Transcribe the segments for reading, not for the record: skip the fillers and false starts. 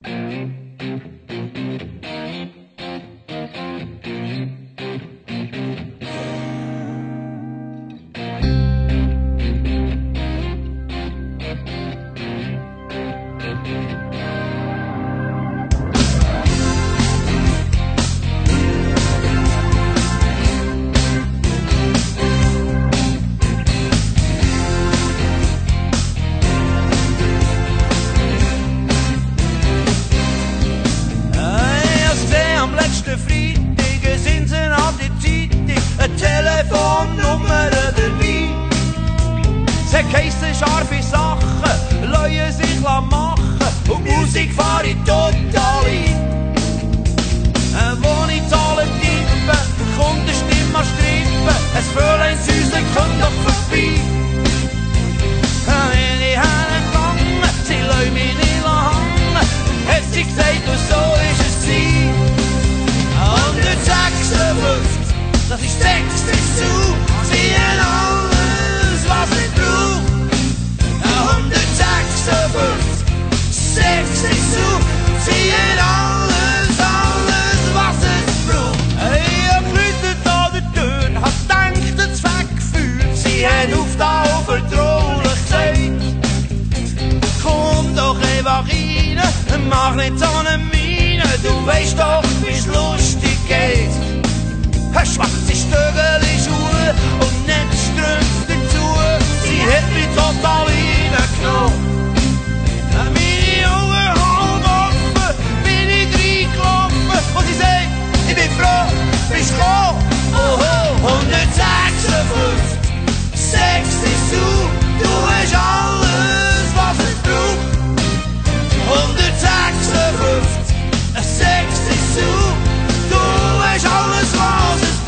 Telefonnummer dabei. Sie heissen scharfe Sachen, lassen sich machen und die Musik fahre ich total ein. Wo ich Zahlen tippe, kommt eine Stimme an Strippen, ein Fräulein Süße kommt doch vorbei. Wenn ich hergegangen, sie lassen mich nicht hängen, hat sie gesagt und so ist es sie. 156, das ist 60 zu, sie haben alles, was ich brauch. 156, 60 zu, sie haben alles, was ich brauch. Ich hab geläutet an der Tür, hab gedacht, das Weggefühl, sie haben auf da vertraulich gesagt. Komm doch einfach rein, mach nicht so eine Miene, du weisst doch, wie's lustig geht. Schwarze Stöckeli-Schuhe und Netzstrümpfe dazu. Sie hat mich total reingenommen. Meine Augen halb offen, bin ich reingelaufen. Und sie sagt, ich bin froh, bist du gekommen. Oh, 156, 60 zu, du hast alles, was ich brauch. 156, 60 zu, du hast alles, was ich brauch.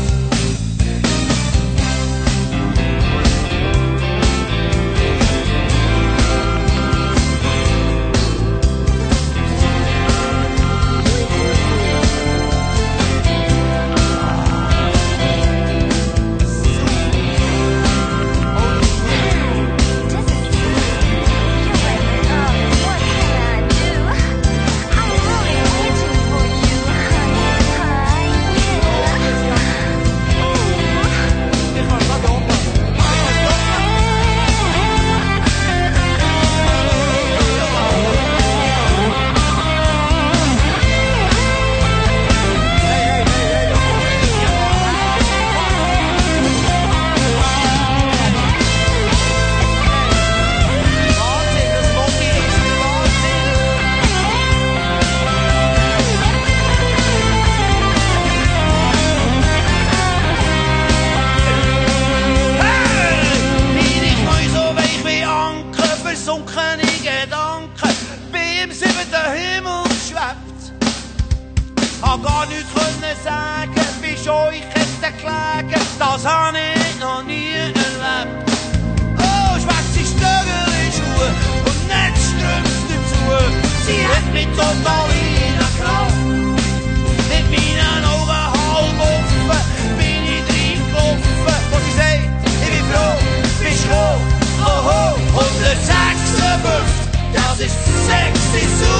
Gar nichts können sagen, bist euch hätte klagen, das hab ich noch nie erlebt. Oh, schwarze Stöckeli-Schuhe und Netzstrümpfe dazu, sie hat mich total reingenommen. Mit meinen Augen halb offen, bin ich reingelaufen, wo sie sagt, ich bin froh, bist du gekommen. Oh, 156, das ist 60 zu.